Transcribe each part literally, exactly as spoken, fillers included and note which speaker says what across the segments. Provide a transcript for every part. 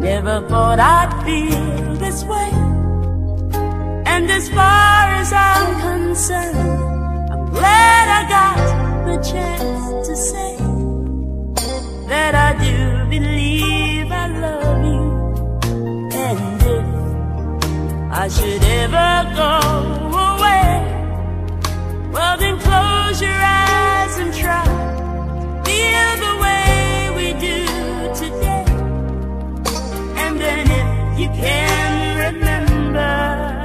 Speaker 1: Never thought I'd feel this way. And as far as I'm concerned, I'm glad I got the chance to say that I do believe I love you. And if I should ever go away, well then close your eyes and try to feel the way we do today. And then if you can remember,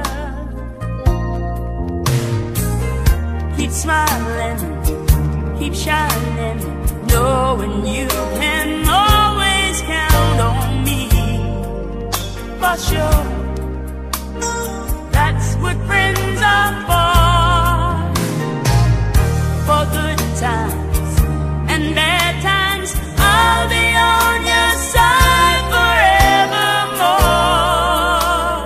Speaker 1: keep smiling, keep shining, knowing you can always count on me. For sure, that's what friends are for. For good times and bad times, I'll be on your side forevermore.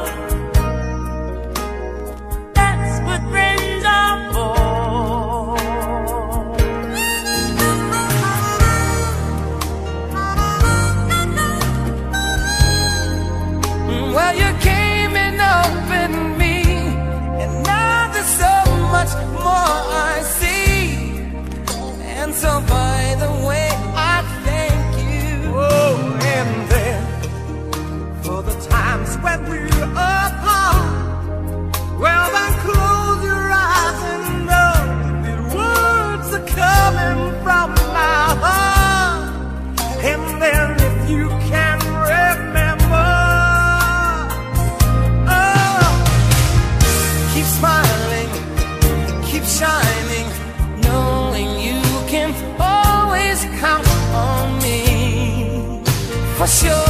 Speaker 1: That's what friends are for.
Speaker 2: Well, you came and opened me, and now there's so much more I see. And so by the way, I thank you. Oh, and then for the times when we're apart, well then close your eyes and know the words are coming from my heart. And then if you can remember, oh, keep smiling, keep shining, knowing you can always count on me. For sure.